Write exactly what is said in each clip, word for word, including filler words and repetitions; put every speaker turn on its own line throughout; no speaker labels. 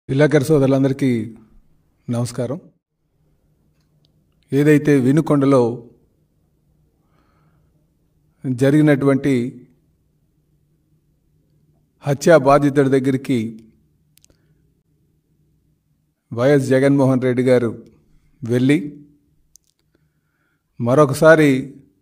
విలేకరు సోదరులందరికీ నమస్కారం. ఏదైతే వినుకొండలో జరిగినటువంటి హత్యా బాధితుడి దగ్గరికి వైఎస్ జగన్మోహన్ రెడ్డి గారు వెళ్ళి మరొకసారి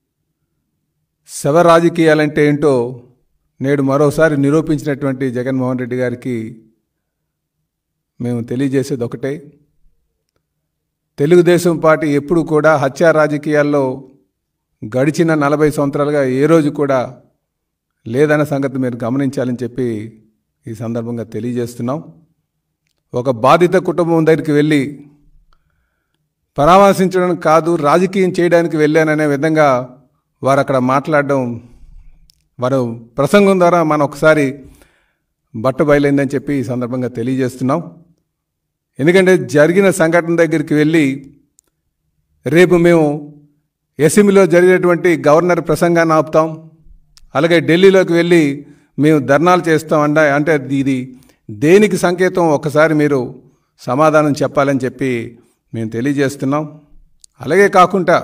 శవ రాజకీయాలంటే ఏంటో నేడు మరోసారి నిరూపించినటువంటి జగన్మోహన్ రెడ్డి గారికి మేము తెలియజేసేది ఒకటే, తెలుగుదేశం పార్టీ ఎప్పుడు కూడా హత్యా రాజకీయాల్లో గడిచిన నలభై సంవత్సరాలుగా ఏ రోజు కూడా లేదన్న సంగతి మీరు గమనించాలని చెప్పి ఈ సందర్భంగా తెలియజేస్తున్నాం. ఒక బాధిత కుటుంబం దగ్గరికి వెళ్ళి పరామర్శించడం కాదు, రాజకీయం చేయడానికి వెళ్ళాననే విధంగా వారు అక్కడ మాట్లాడడం, వారు ప్రసంగం ద్వారా మనం ఒకసారి బట్ట బయలైందని చెప్పి ఈ సందర్భంగా తెలియజేస్తున్నాం. ఎందుకంటే జరిగిన సంఘటన దగ్గరికి వెళ్ళి రేపు మేము అసెంబ్లీలో జరిగినటువంటి గవర్నర్ ప్రసంగాన్ని ఆపుతాం, అలాగే ఢిల్లీలోకి వెళ్ళి మేము ధర్నాలు చేస్తాం అంట అంటే ఇది దేనికి సంకేతం ఒకసారి మీరు సమాధానం చెప్పాలని చెప్పి మేము తెలియజేస్తున్నాం. అలాగే కాకుండా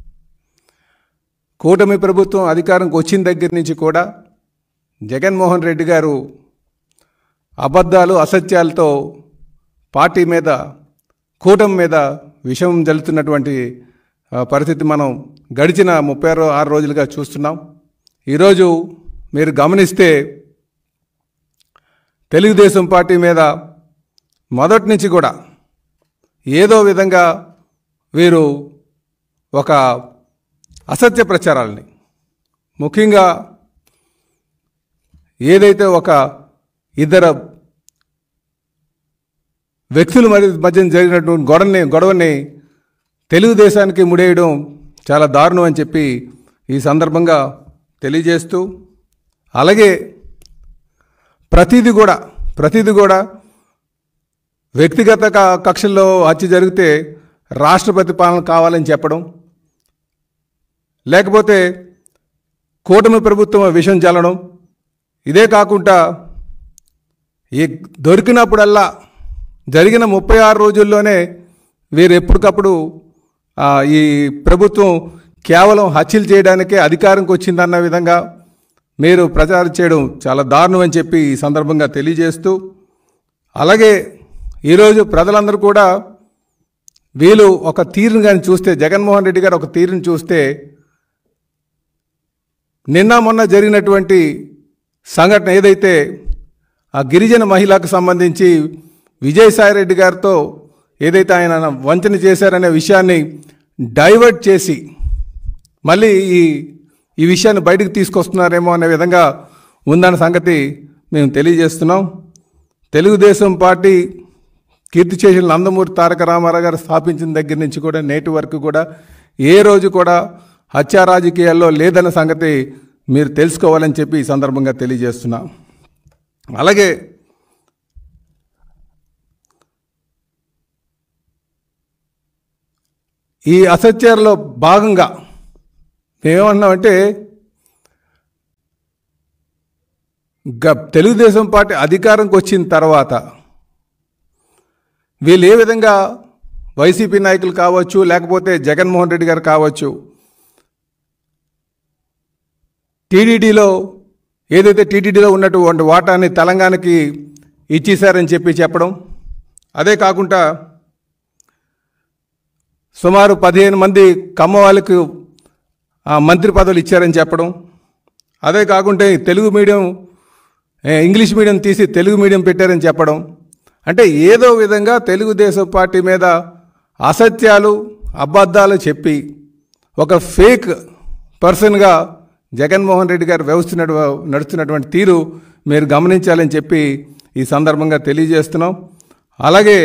కూటమి ప్రభుత్వం అధికారంకి వచ్చిన దగ్గర నుంచి కూడా జగన్మోహన్ రెడ్డి గారు అబద్ధాలు అసత్యాలతో పార్టీ మీద కూటమి మీద విషం జల్లుతున్నటువంటి పరిస్థితి మనం గడిచిన ముప్పై ఆరు రోజులుగా చూస్తున్నాం. ఈరోజు మీరు గమనిస్తే తెలుగుదేశం పార్టీ మీద మొదటి నుంచి కూడా ఏదో విధంగా వీరు ఒక అసత్య ప్రచారాలని, ముఖ్యంగా ఏదైతే ఒక ఇద్దరు వ్యక్తుల మధ్య జరిగినటువంటి గొడవని గొడవని తెలుగుదేశానికి ముడేయడం చాలా దారుణం అని చెప్పి ఈ సందర్భంగా తెలియజేస్తూ, అలాగే ప్రతిదీ కూడా ప్రతిదీ కూడా వ్యక్తిగత కక్షల్లో హత్య జరిగితే రాష్ట్రపతి పాలన కావాలని చెప్పడం, లేకపోతే కూటమి ప్రభుత్వం విషం చల్లడం, ఇదే కాకుండా ఈ దొరికినప్పుడల్లా జరిగిన ముప్పై ఆరు రోజుల్లోనే వీరు ఎప్పటికప్పుడు ఈ ప్రభుత్వం కేవలం హత్యలు చేయడానికే అధికారంకి వచ్చిందన్న విధంగా మీరు ప్రచారం చేయడం చాలా దారుణం అని చెప్పి ఈ సందర్భంగా తెలియజేస్తూ, అలాగే ఈరోజు ప్రజలందరూ కూడా వీళ్ళు ఒక తీరును కానీ చూస్తే, జగన్మోహన్ రెడ్డి గారు ఒక తీరును చూస్తే, నిన్న మొన్న జరిగినటువంటి సంఘటన ఏదైతే ఆ గిరిజన మహిళకు సంబంధించి విజయసాయిరెడ్డి గారితో ఏదైతే ఆయన వంచన చేశారనే విషయాన్ని డైవర్ట్ చేసి మళ్ళీ ఈ ఈ విషయాన్ని బయటకు తీసుకొస్తున్నారేమో అనే విధంగా ఉందన్న సంగతి మేము తెలియజేస్తున్నాం. తెలుగుదేశం పార్టీ కీర్తి చేసిన నందమూరి తారక రామారావు గారు స్థాపించిన దగ్గర నుంచి కూడా నేటి వరకు కూడా ఏ రోజు కూడా హత్యా రాజకీయాల్లో లేదన్న సంగతి మీరు తెలుసుకోవాలని చెప్పి ఈ సందర్భంగా తెలియజేస్తున్నాం. అలాగే ఈ అసత్యాల్లో భాగంగా మేమేమన్నామంటే, గ తెలుగుదేశం పార్టీ అధికారంకి వచ్చిన తర్వాత వీళ్ళు ఏ విధంగా వైసీపీ నాయకులు కావచ్చు, లేకపోతే జగన్మోహన్ రెడ్డి గారు కావచ్చు, టీడీడీలో ఏదైతే టీటీడీలో ఉన్నటువంటి వాటాని తెలంగాణకి ఇచ్చేశారని చెప్పి చెప్పడం, అదే కాకుండా సుమారు పదిహేను మంది కమ్మ వాళ్ళకు మంత్రి పదవులు ఇచ్చారని చెప్పడం, అదే కాకుండా తెలుగు మీడియం ఇంగ్లీష్ మీడియం తీసి తెలుగు మీడియం పెట్టారని చెప్పడం, అంటే ఏదో విధంగా తెలుగుదేశం పార్టీ మీద అసత్యాలు అబద్ధాలు చెప్పి ఒక ఫేక్ పర్సన్గా జగన్మోహన్ రెడ్డి గారు వ్యవస్థ నడుస్తున్నటువంటి తీరు మీరు గమనించాలని చెప్పి ఈ సందర్భంగా తెలియజేస్తున్నాం. అలాగే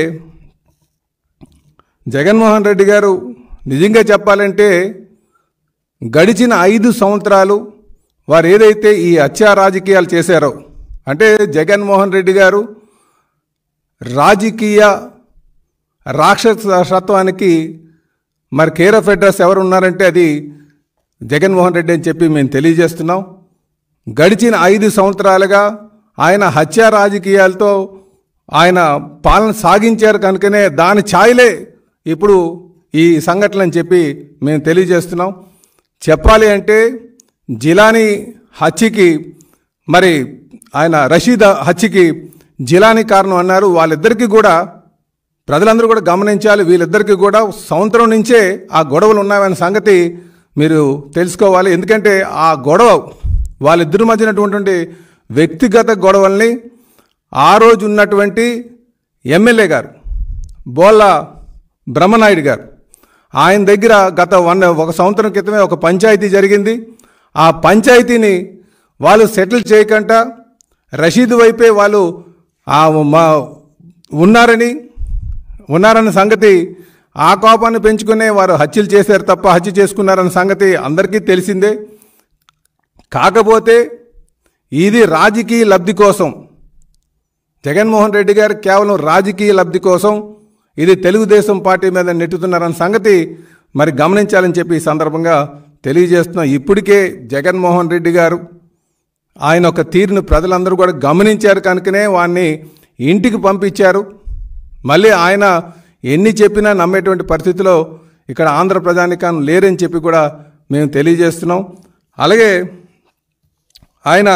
జగన్మోహన్ రెడ్డి గారు నిజంగా చెప్పాలంటే గడిచిన ఐదు సంవత్సరాలు వారు ఏదైతే ఈ హత్యా రాజకీయాలు చేశారో, అంటే జగన్మోహన్ రెడ్డి గారు రాజకీయ రాక్షసత్వానికి మరి కేర్ ఆఫ్ అడ్రస్ ఎవరు ఉన్నారంటే అది జగన్మోహన్ రెడ్డి అని చెప్పి మేము తెలియజేస్తున్నాం. గడిచిన ఐదు సంవత్సరాలుగా ఆయన హత్యా రాజకీయాలతో ఆయన పాలన సాగించారు కనుకనే దాని ఛాయలే ఇప్పుడు ఈ సంఘటన అని చెప్పి మేము తెలియజేస్తున్నాం. చెప్పాలి అంటే జిలానీ హత్యకి మరి ఆయన రషీద్ హత్యకి జిలానీ కారణం అన్నారు. వాళ్ళిద్దరికీ కూడా ప్రజలందరూ కూడా గమనించాలి. వీళ్ళిద్దరికీ కూడా సంవత్సరం నుంచే ఆ గొడవలు ఉన్నాయనే సంగతి మీరు తెలుసుకోవాలి. ఎందుకంటే ఆ గొడవ వాళ్ళిద్దరి మధ్యనటువంటి వ్యక్తిగత గొడవల్ని ఆ రోజు ఉన్నటువంటి ఎమ్మెల్యే గారు బోళ్ళ బ్రహ్మనాయుడు గారు ఆయన దగ్గర గత వన్ ఒక సంవత్సరం క్రితమే ఒక పంచాయతీ జరిగింది. ఆ పంచాయతీని వాళ్ళు సెటిల్ చేయకుండా రషీద్ వైపే వాళ్ళు మా ఉన్నారని ఉన్నారన్న సంగతి ఆ కోపాన్ని పెంచుకునే వారు హత్యలు చేశారు తప్ప హత్య చేసుకున్నారన్న సంగతి అందరికీ తెలిసిందే. కాకపోతే ఇది రాజకీయ లబ్ధి కోసం జగన్మోహన్ రెడ్డి గారు కేవలం రాజకీయ లబ్ధి కోసం ఇది తెలుగుదేశం పార్టీ మీద నెట్టుతున్నారన్న సంగతి మరి గమనించాలని చెప్పి ఈ సందర్భంగా తెలియజేస్తున్నాం. ఇప్పటికే జగన్మోహన్ రెడ్డి గారు ఆయన ఒక తీరును ప్రజలందరూ కూడా గమనించారు కనుకనే వాడిని ఇంటికి పంపించారు. మళ్ళీ ఆయన ఎన్ని చెప్పినా నమ్మేటువంటి పరిస్థితిలో ఇక్కడ ఆంధ్ర ప్రజానికాన్ని లేరని చెప్పి కూడా మేము తెలియజేస్తున్నాం. అలాగే ఆయన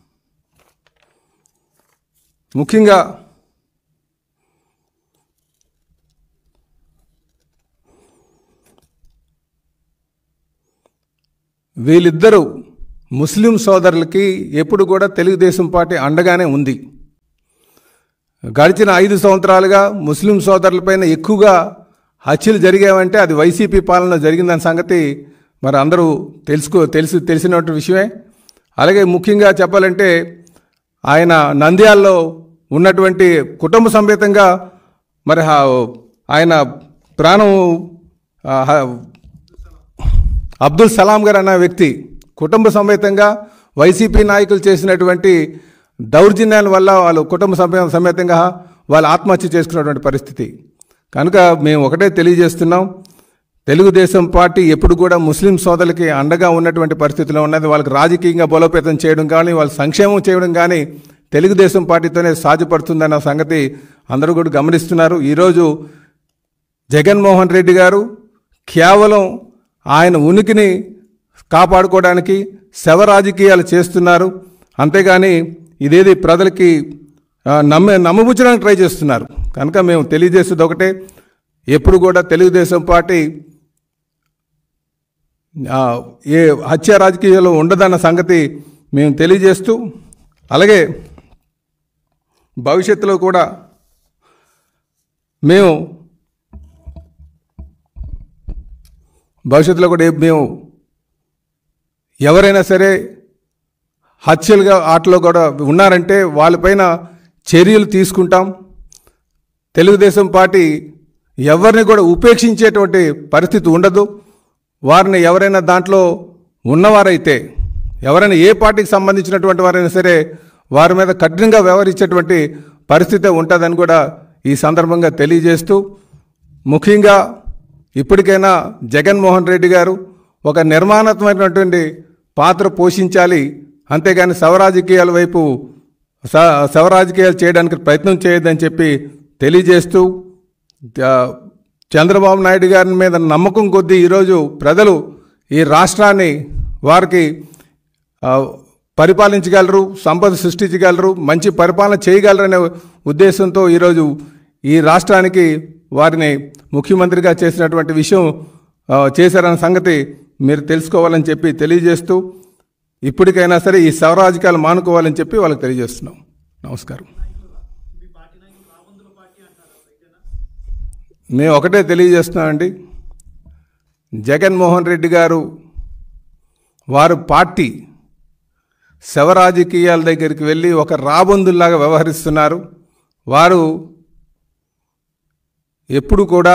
ముఖ్యంగా వీళ్ళిద్దరూ ముస్లిం సోదరులకి ఎప్పుడు కూడా తెలుగుదేశం పార్టీ అండగానే ఉంది. గడిచిన ఐదు సంవత్సరాలుగా ముస్లిం సోదరులపైన ఎక్కువగా హత్యలు జరిగావంటే అది వైసీపీ పాలన జరిగిందన్న సంగతి మరి అందరూ తెలుసుకో తెలిసి తెలిసినటువంటి విషయమే. అలాగే ముఖ్యంగా చెప్పాలంటే ఆయన నంద్యాలలో ఉన్నటువంటి కుటుంబ సమేతంగా మరి ఆయన ప్రాణం అబ్దుల్ సలాం గారు అన్న వ్యక్తి కుటుంబ సమేతంగా వైసీపీ నాయకులు చేసినటువంటి దౌర్జన్యాల వల్ల వాళ్ళు కుటుంబ సమేతంగా వాళ్ళు ఆత్మహత్య చేసుకున్నటువంటి పరిస్థితి. కనుక మేము ఒకటే తెలియజేస్తున్నాం, తెలుగుదేశం పార్టీ ఎప్పుడు కూడా ముస్లిం సోదరులకి అండగా ఉన్నటువంటి పరిస్థితిలో ఉన్నది. వాళ్ళకి రాజకీయంగా బలోపేతం చేయడం కానీ వాళ్ళ సంక్షేమం చేయడం కానీ తెలుగుదేశం పార్టీతోనే సాధ్యపడుతుందన్న సంగతి అందరూ కూడా గమనిస్తున్నారు. ఈరోజు జగన్మోహన్ రెడ్డి గారు కేవలం ఆయన ఉనికిని కాపాడుకోవడానికి శవ రాజకీయాలు చేస్తున్నారు. అంతేగాని ఇదేది ప్రజలకి నమ్మ నమ్మబుచ్చడానికి ట్రై చేస్తున్నారు. కనుక మేము తెలియజేసేది ఒకటే, ఎప్పుడు కూడా తెలుగుదేశం పార్టీ ఏ హత్య రాజకీయాలు ఉండదన్న సంగతి మేము తెలియజేస్తూ, అలాగే భవిష్యత్తులో కూడా మేము భవిష్యత్తులో కూడా మేము ఎవరైనా సరే హత్యలుగా ఆటలో కూడా ఉన్నారంటే వాళ్ళపైన చర్యలు తీసుకుంటాం. తెలుగుదేశం పార్టీ ఎవరిని కూడా ఉపేక్షించేటువంటి పరిస్థితి ఉండదు. వారిని ఎవరైనా దాంట్లో ఉన్నవారైతే ఎవరైనా ఏ పార్టీకి సంబంధించినటువంటి వారైనా సరే వారి మీద కఠినంగా వ్యవహరించేటువంటి పరిస్థితి ఉంటుందని కూడా ఈ సందర్భంగా తెలియజేస్తూ, ముఖ్యంగా ఇప్పటికైనా జగన్మోహన్ రెడ్డి గారు ఒక నిర్మాణాత్మకమైనటువంటి పాత్ర పోషించాలి. అంతేగాని శవరాజకీయాల వైపు శవరాజకీయాలు చేయడానికి ప్రయత్నం చేయొద్దని చెప్పి తెలియజేస్తూ, చంద్రబాబు నాయుడు గారి మీద నమ్మకం కొద్దీ ఈరోజు ప్రజలు ఈ రాష్ట్రాన్ని వారికి పరిపాలించగలరు, సంపద సృష్టించగలరు, మంచి పరిపాలన చేయగలరనే ఉద్దేశంతో ఈరోజు ఈ రాష్ట్రానికి వారిని ముఖ్యమంత్రిగా చేసినటువంటి విషయం చేశారన్న సంగతి మీరు తెలుసుకోవాలని చెప్పి తెలియజేస్తూ, ఇప్పటికైనా సరే ఈ శవరాజకీయాలు మానుకోవాలని చెప్పి వాళ్ళకి తెలియజేస్తున్నాం. నమస్కారం. మేము ఒకటే తెలియజేస్తున్నామండి, జగన్మోహన్ రెడ్డి గారు వారు పార్టీ శవరాజకీయాల దగ్గరికి వెళ్ళి ఒక రాబందుల్లాగా వ్యవహరిస్తున్నారు. వారు ఎప్పుడు కూడా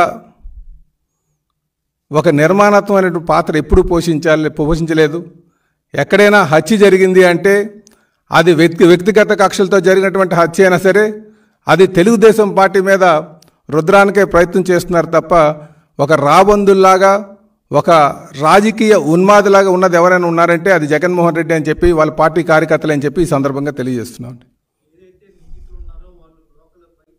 ఒక నిర్మాణాత్మకమైన పాత్ర ఎప్పుడు పోషించాలి పోషించలేదు. ఎక్కడైనా హత్య జరిగింది అంటే అది వ్యక్తి వ్యక్తిగత కక్షలతో జరిగినటువంటి హత్య అయినా సరే అది తెలుగుదేశం పార్టీ మీద రుద్రానికే ప్రయత్నం చేస్తున్నారు తప్ప ఒక రాబందుల్లాగా ఒక రాజకీయ ఉన్మాదిలాగా ఉన్నది ఎవరైనా ఉన్నారంటే అది జగన్మోహన్ రెడ్డి అని చెప్పి వాళ్ళ పార్టీ కార్యకర్తలు అని చెప్పి ఈ సందర్భంగా తెలియజేస్తున్నాం.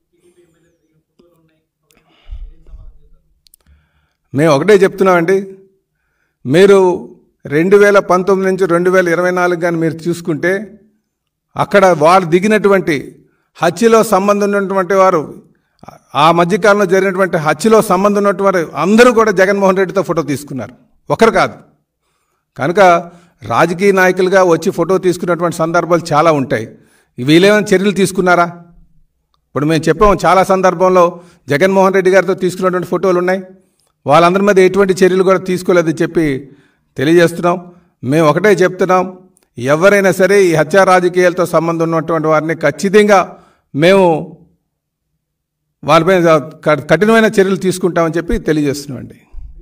మేము ఒకటే చెప్తున్నామండి, మీరు రెండు వేల పంతొమ్మిది నుంచి రెండు వేల ఇరవై నాలుగు కానీ మీరు చూసుకుంటే అక్కడ వారు దిగినటువంటి హత్యలో సంబంధం ఉన్నటువంటి వారు, ఆ మధ్యకాలంలో జరిగినటువంటి హత్యలో సంబంధం ఉన్నటువంటి వారు అందరూ కూడా జగన్మోహన్ రెడ్డితో ఫోటో తీసుకున్నారు, ఒకరు కాదు. కనుక రాజకీయ నాయకులుగా వచ్చి ఫోటో తీసుకున్నటువంటి సందర్భాలు చాలా ఉంటాయి. వీళ్ళేమైనా చర్యలు తీసుకున్నారా? ఇప్పుడు మేము చెప్పాము, చాలా సందర్భంలో జగన్మోహన్ రెడ్డి గారితో తీసుకున్నటువంటి ఫోటోలు ఉన్నాయి, వాళ్ళందరి మీద ఎటువంటి చర్యలు కూడా తీసుకోలేదని చెప్పి తెలియజేస్తున్నాం. మేము ఒకటే చెప్తున్నాం, ఎవరైనా సరే ఈ హత్యా రాజకీయాలతో సంబంధం ఉన్నటువంటి వారిని ఖచ్చితంగా మేము వాళ్ళపై కఠినమైన చర్యలు తీసుకుంటామని చెప్పి తెలియజేస్తున్నామండి.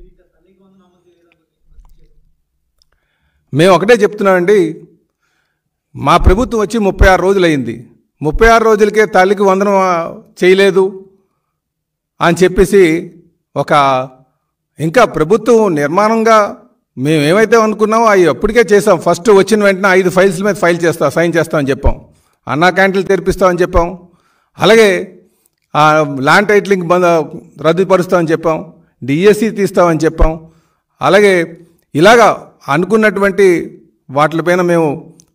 మేము ఒకటే చెప్తున్నామండి, మా ప్రభుత్వం వచ్చి ముప్పై ఆరు రోజులైంది, ముప్పై ఆరు రోజులకే తల్లికి వందనం చేయలేదు అని చెప్పేసి ఒక ఇంకా ప్రభుత్వం నిర్మాణంగా మేము ఏమైతే అనుకున్నామో అవి అప్పటికే చేసాం. ఫస్ట్ వచ్చిన వెంటనే ఐదు ఫైల్స్ మీద ఫైల్ చేస్తాం, సైన్ చేస్తామని చెప్పాం. అన్నా క్యాంటీన్లు తెరిపిస్తామని చెప్పాం. అలాగే ల్యాండ్ టైటిలింగ్ బంద్ రద్దుపరుస్తామని చెప్పాం, డిఎస్సి తీస్తామని చెప్పాం. అలాగే ఇలాగా అనుకున్నటువంటి వాటిపైన మేము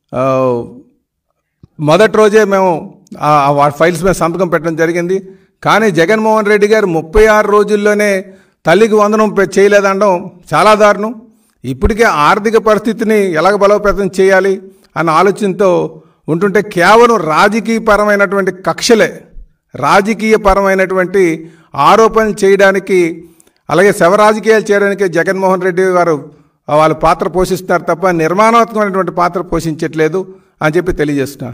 మొదటి రోజే మేము ఆ ఫైల్స్ మీద సంతకం పెట్టడం జరిగింది. కానీ జగన్మోహన్ రెడ్డి గారు ముప్పై ఆరు రోజుల్లోనే తల్లికి వందనం చేయలేదనడం చాలా దారుణం. ఇప్పటికే ఆర్థిక పరిస్థితిని ఎలాగ బలోపేతం చేయాలి అన్న ఆలోచనతో ఉంటుంటే కేవలం రాజకీయపరమైనటువంటి కక్షలే, రాజకీయపరమైనటువంటి ఆరోపణలు చేయడానికి, అలాగే శవ రాజకీయాలు చేయడానికి జగన్మోహన్ రెడ్డి గారు వాళ్ళు పాత్ర పోషిస్తున్నారు తప్ప నిర్మాణాత్మకమైనటువంటి పాత్ర పోషించట్లేదు అని చెప్పి తెలియజేస్తున్నా.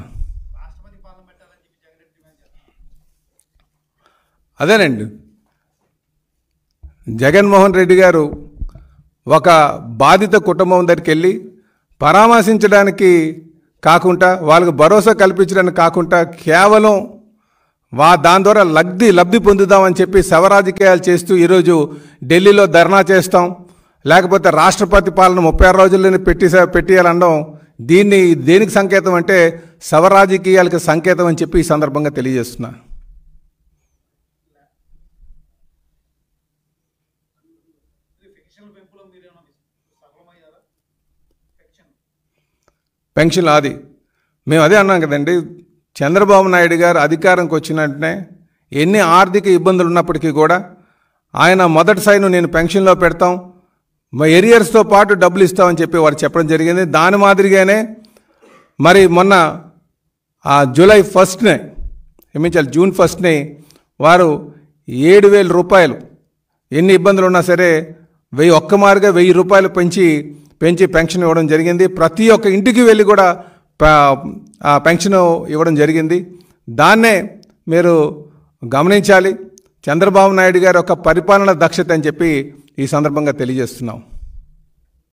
అదేనండి, జగన్మోహన్ రెడ్డి గారు ఒక బాధిత కుటుంబం దగ్గరికి వెళ్ళి పరామర్శించడానికి కాకుండా, వాళ్ళకు భరోసా కల్పించడానికి కాకుండా కేవలం వా దాని ద్వారా లబ్ధి లబ్ధి పొందుదామని చెప్పి శవ రాజకీయాలు చేస్తూ ఈరోజు ఢిల్లీలో ధర్నా చేస్తాం, లేకపోతే రాష్ట్రపతి పాలన ముప్పై ఆరు రోజుల్లోనే పెట్టి పెట్టేయాలనడం, దీన్ని దేనికి సంకేతం అంటే శవ రాజకీయాలకు సంకేతం అని చెప్పి ఈ సందర్భంగా తెలియజేస్తున్నా. పెన్షన్ అది మేము అదే అన్నాం కదండి, చంద్రబాబు నాయుడు గారు అధికారంకి వచ్చిన వెంటనే ఎన్ని ఆర్థిక ఇబ్బందులు ఉన్నప్పటికీ కూడా ఆయన మొదటి సైను నేను పెన్షన్లో పెడతాం, మా ఎరియర్స్తో పాటు డబ్బులు ఇస్తామని చెప్పి వారు చెప్పడం జరిగింది. దాని మాదిరిగానే మరి మొన్న ఆ జూలై ఫస్ట్నే ఏమించాలి జూన్ ఫస్ట్ని వారు ఏడు వేల రూపాయలు ఎన్ని ఇబ్బందులు ఉన్నా సరే వెయ్యి ఒక్క మారుగా వెయ్యి రూపాయలు పెంచి పెంచి పెన్షన్ ఇవ్వడం జరిగింది. ప్రతి ఒక్క ఇంటికి వెళ్ళి కూడా పెన్షన్ ఇవ్వడం జరిగింది. దాన్నే మీరు గమనించాలి. చంద్రబాబు నాయుడు గారి యొక్క పరిపాలన దక్షత అని చెప్పి ఈ సందర్భంగా తెలియజేస్తున్నాం.